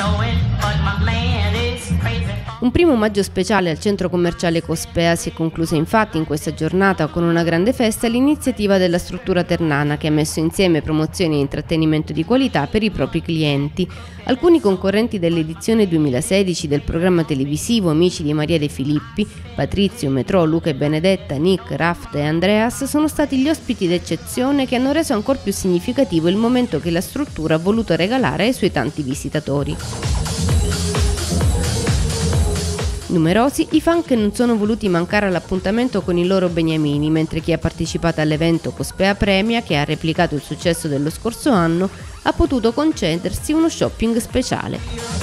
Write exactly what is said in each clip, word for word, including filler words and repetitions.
Un primo omaggio speciale al centro commerciale Cospea si è conclusa infatti in questa giornata con una grande festa l'iniziativa della struttura ternana che ha messo insieme promozioni e intrattenimento di qualità per i propri clienti. Alcuni concorrenti dell'edizione duemilasedici del programma televisivo Amici di Maria De Filippi, Patrizio, Metrò, Luca e Benedetta, Nick, Raft e Andreas sono stati gli ospiti d'eccezione che hanno reso ancora più significativo il momento che la struttura ha voluto regalare ai suoi tanti visitatori. Numerosi i fan che non sono voluti mancare all'appuntamento con i loro beniamini, mentre chi ha partecipato all'evento Cospea Premia, che ha replicato il successo dello scorso anno, ha potuto concedersi uno shopping speciale.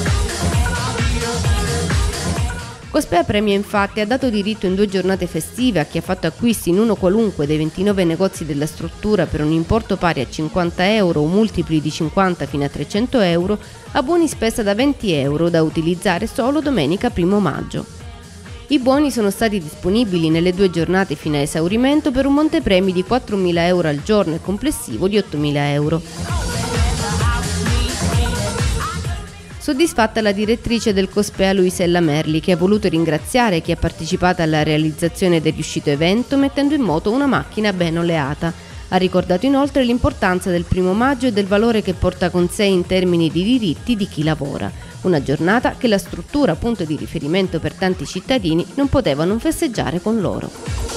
Cospea Premia infatti ha dato diritto in due giornate festive a chi ha fatto acquisti in uno qualunque dei ventinove negozi della struttura per un importo pari a cinquanta euro o multipli di cinquanta fino a trecento euro a buoni spesa da venti euro da utilizzare solo domenica primo maggio. I buoni sono stati disponibili nelle due giornate fino a esaurimento per un montepremi di quattromila euro al giorno e complessivo di ottomila euro. Soddisfatta la direttrice del Cospea Luisella Merli, che ha voluto ringraziare chi ha partecipato alla realizzazione del riuscito evento mettendo in moto una macchina ben oleata. Ha ricordato inoltre l'importanza del primo maggio e del valore che porta con sé in termini di diritti di chi lavora. Una giornata che la struttura, punto di riferimento per tanti cittadini, non poteva non festeggiare con loro.